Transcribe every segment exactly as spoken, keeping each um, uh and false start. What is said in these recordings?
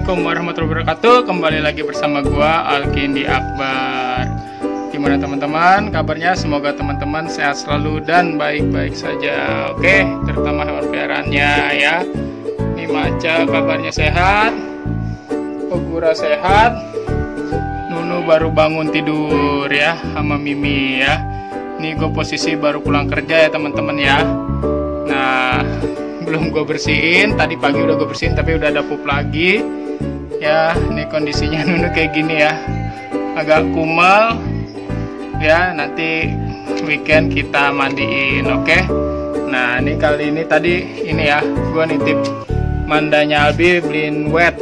Assalamualaikum warahmatullahi wabarakatuh. Kembali lagi bersama gua Alkindi Akbar. Gimana teman-teman kabarnya? Semoga teman-teman sehat selalu dan baik-baik saja. Oke, terutama hewan peliharaannya ya. Ini Maca kabarnya sehat, Ogura sehat, Nunu baru bangun tidur ya, sama Mimi ya. Ini gue posisi baru pulang kerja ya teman-teman ya. Nah, belum gue bersihin, tadi pagi udah gue bersihin tapi udah ada pup lagi ya. Ini kondisinya Nunu kayak gini ya, agak kumal ya. Nanti weekend kita mandiin, oke? Nah, ini kali ini tadi ini ya, gue nitip mandanya Albi beliin wet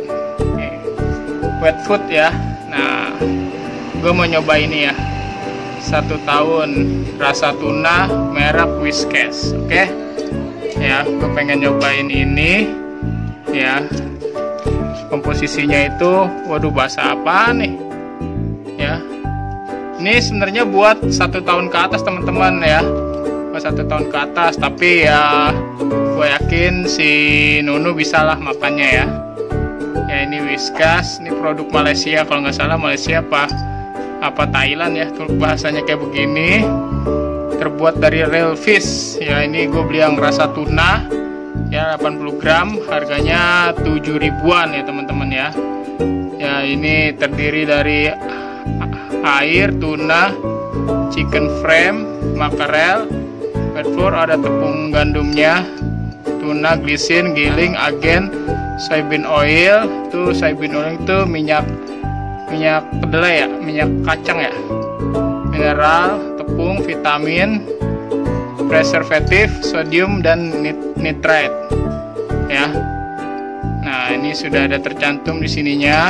wet food ya. Nah, gue mau nyoba ini ya, satu tahun rasa tuna merek Whiskas, oke? Ya, gue pengen nyobain ini ya. Komposisinya itu, waduh, bahasa apa nih ya. Ini sebenarnya buat satu tahun ke atas teman-teman ya, buat satu tahun ke atas. Tapi ya gue yakin si Nunu bisa lah makannya ya. Ya, ini Whiskas, ini produk Malaysia kalau nggak salah, Malaysia apa apa Thailand ya, tuh bahasanya kayak begini. Terbuat dari real fish ya. Ini gue beli yang rasa tuna ya, delapan puluh gram, harganya tujuh ribuan ya teman-teman ya. Ya, ini terdiri dari air, tuna, chicken frame, makarel, wet flour, ada tepung gandumnya, tuna, glisin, giling, agen, soybean oil. Tuh soybean oil itu minyak minyak kedelai ya, minyak kacang ya, mineral, tepung, vitamin, preservatif, sodium, dan nit nitrate ya. Nah, ini sudah ada tercantum di sininya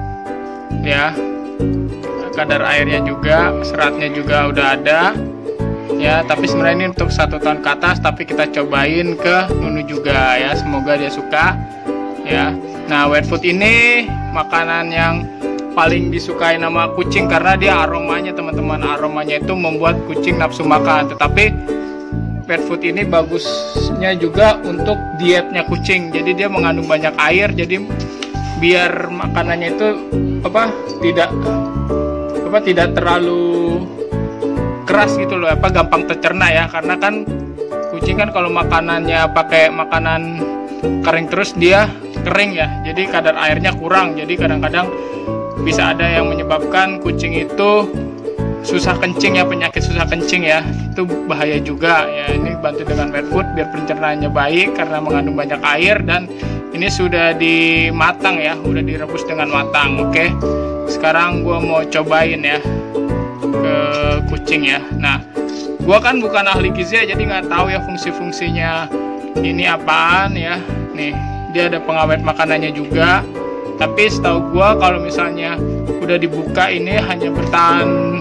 ya, kadar airnya juga, seratnya juga udah ada ya. Tapi sebenarnya ini untuk satu tahun ke atas, tapi kita cobain ke Nunu juga ya, semoga dia suka ya. Nah, wet food ini makanan yang paling disukai nama kucing karena dia aromanya teman-teman, aromanya itu membuat kucing nafsu makan. Tetapi pet food ini bagusnya juga untuk dietnya kucing, jadi dia mengandung banyak air, jadi biar makanannya itu apa tidak apa tidak terlalu keras gitu loh, apa gampang tercerna ya. Karena kan kucing kan kalau makanannya pakai makanan kering terus dia kering ya, jadi kadar airnya kurang, jadi kadang-kadang bisa ada yang menyebabkan kucing itu susah kencing ya, penyakit susah kencing ya, itu bahaya juga ya. Ini bantu dengan wet food biar pencernaannya baik karena mengandung banyak air, dan ini sudah dimatang ya, udah direbus dengan matang. Oke, sekarang gua mau cobain ya ke kucing ya. Nah, gua kan bukan ahli gizi ya, jadi nggak tahu ya fungsi-fungsinya ini apaan ya. Nih, dia ada pengawet makanannya juga. Tapi setahu gua kalau misalnya udah dibuka ini hanya bertahan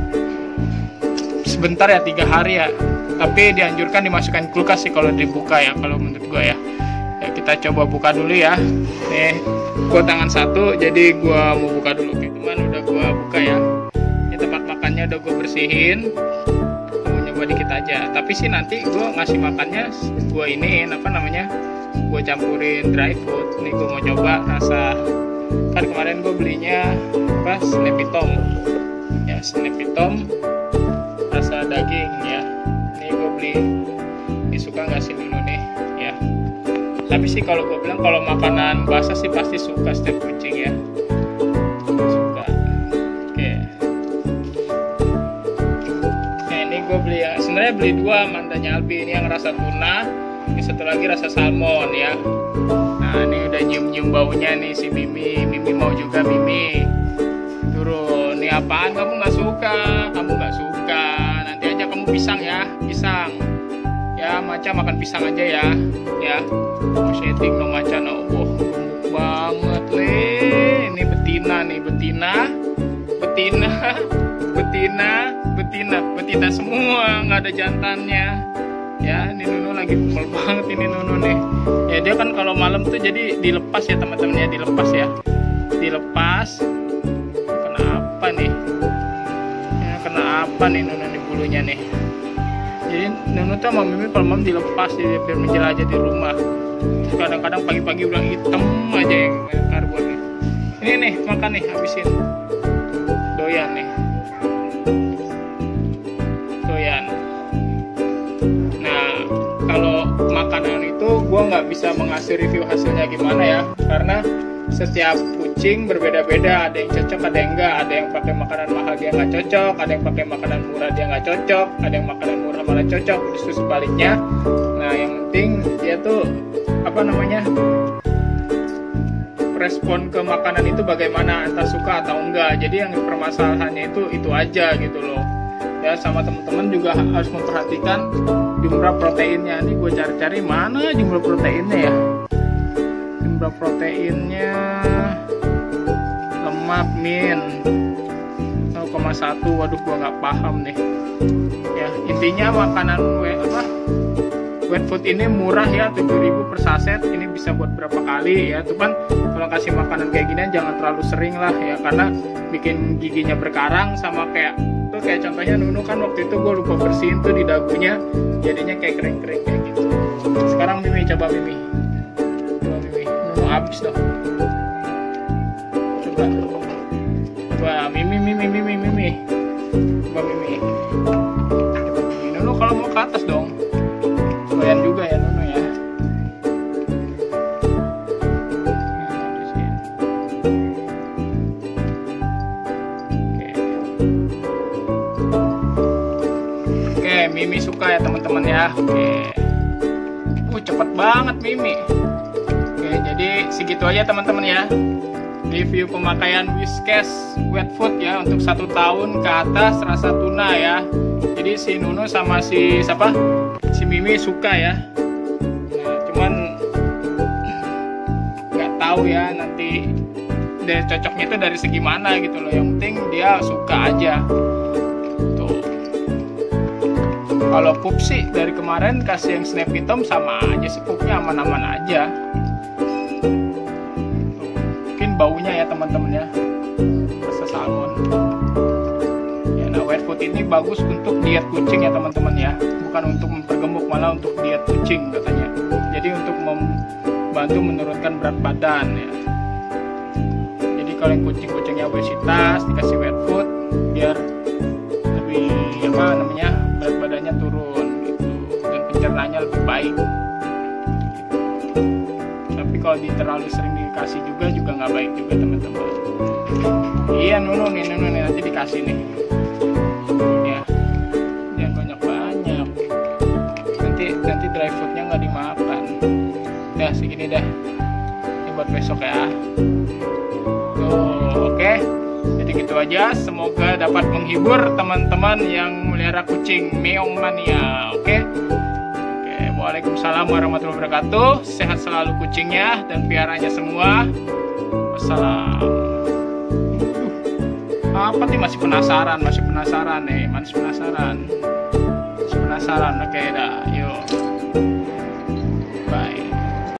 sebentar ya, tiga hari ya. Tapi dianjurkan dimasukkan kulkas sih kalau dibuka ya, kalau menurut gua ya. Ya, kita coba buka dulu ya. Nih, gua tangan satu, jadi gua mau buka dulu. Oke teman, udah gua buka ya. Ini tempat makannya udah gua bersihin. Mau nyoba dikit aja. Tapi sih nanti gua ngasih makannya, gua iniin apa namanya, gue campurin dry food. Nih gue mau coba rasa, kan kemarin gue belinya apa, Snappy Tom ya, Snappy Tom rasa daging ya. Ini gue beli, ini suka nggak sih Nunu nih ya. Tapi sih kalau gue bilang kalau makanan basah sih pasti suka setiap kucing ya, suka. Oke, nah ini gue beli ya, sebenarnya beli dua mandanya Albi, ini yang rasa tuna, ini satu lagi rasa salmon ya. Nah, ini udah nyium-nyium baunya nih si Mimi. Mimi mau juga, Mimi turun. Nih apaan kamu nggak suka? Kamu nggak suka, nanti aja kamu pisang ya, pisang ya. Maca makan pisang aja ya, ya. Mau setting no Maca no. Oh, gemuk banget leh. Ini betina nih, betina, betina, betina, betina, betina semua, nggak ada jantannya. Ya, ini Nunu lagi kumel banget ini Nunu nih. Ya, dia kan kalau malam tuh jadi dilepas ya teman-teman ya, dilepas ya. Dilepas. Kenapa nih? Ya, kenapa nih Nunu nih bulunya nih? Jadi Nunu tuh sama Mimi kalau malam dilepas jadi biar menjelajah di rumah. Kadang-kadang pagi-pagi udah hitam aja yang karbon nih. makan nih, habisin. Doyan nih. Doyan. Nah, kalau makanan itu gue nggak bisa mengasih review hasilnya gimana ya, karena setiap kucing berbeda-beda. Ada yang cocok, ada yang enggak. Ada yang pakai makanan mahal dia nggak cocok, ada yang pakai makanan murah dia nggak cocok, ada yang makanan murah malah cocok, justru sebaliknya. Nah, yang penting dia tuh apa namanya, respon ke makanan itu bagaimana, entah suka atau enggak. Jadi yang permasalahannya itu itu aja gitu loh ya. Sama teman-teman juga harus memperhatikan jumlah proteinnya. Ini gue cari-cari mana jumlah proteinnya ya. Jumlah proteinnya lemak min nol koma satu. Waduh, gue nggak paham nih ya. Intinya makanan apa wet food ini murah ya, tujuh ribu per saset. Ini bisa buat berapa kali ya. Cuman kalau kasih makanan kayak gini jangan terlalu sering lah ya, karena bikin giginya berkarang. Sama kayak tuh, kayak contohnya Nunu kan waktu itu gue lupa bersihin tuh di dagunya, jadinya kayak kering-kering kayak gitu. Sekarang Mimi, coba Mimi. Coba Mimi. Nunu habis dong. Coba. Coba Mimi, Mimi, Mimi, Mimi. Coba Mimi. Coba Mimi. Nunu kalau mau ke atas dong. Doyan juga ya Nunu ya. Oke. Oke, Mimi suka ya teman-teman ya. Oke. Uh, cepet banget Mimi. Oke, jadi segitu aja teman-teman ya. Review pemakaian Whiskas wet food ya untuk satu tahun ke atas rasa tuna ya. Jadi si Nunu sama si siapa? Si Mimi suka ya. Nah, cuman nggak tahu ya nanti dari cocoknya itu dari segi mana gitu loh. Yang penting dia suka aja. Tuh. Kalau pup sih dari kemarin kasih yang snap hitam sama aja sih, pupnya aman-aman aja. Tuh. Mungkin baunya ya teman-teman ya. Rasa salmon. Ya, nah wet food ini bagus untuk diet kucing ya teman-teman ya. Bukan untuk mempergemuk, malah untuk diet kucing katanya. Jadi untuk membantu menurunkan berat badan ya. Jadi kalau yang kucing-kucingnya obesitas dikasih wet food biar lebih apa namanya berat badannya turun gitu, dan pencernaannya lebih baik. Tapi kalau di terlalu sering dikasih juga juga nggak baik juga teman-teman. Iya Nunu nih, Nunu nih nanti dikasih nih. Ya. Nanti dry foodnya nggak dimakan. Udah segini dah. Ini buat besok ya. Tuh, oke. Okay. Jadi gitu aja. Semoga dapat menghibur teman-teman yang melihara kucing Meong Mania. Oke. Okay? Oke. Okay. Waalaikumsalam warahmatullahi wabarakatuh. Sehat selalu kucingnya dan piaranya semua. Wassalam. Apa nih, masih penasaran, masih penasaran nih, masih penasaran, masih penasaran. Oke, okay, dah.